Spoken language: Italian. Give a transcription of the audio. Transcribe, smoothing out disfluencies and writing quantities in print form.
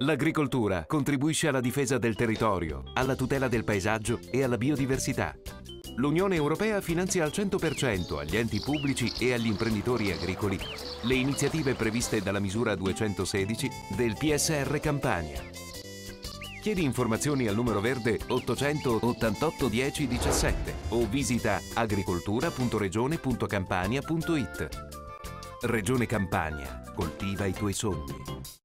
L'agricoltura contribuisce alla difesa del territorio, alla tutela del paesaggio e alla biodiversità. L'Unione Europea finanzia al 100% agli enti pubblici e agli imprenditori agricoli le iniziative previste dalla misura 216 del PSR Campania. Chiedi informazioni al numero verde 888 10 17 o visita agricoltura.regione.campania.it. Regione Campania, coltiva i tuoi sogni.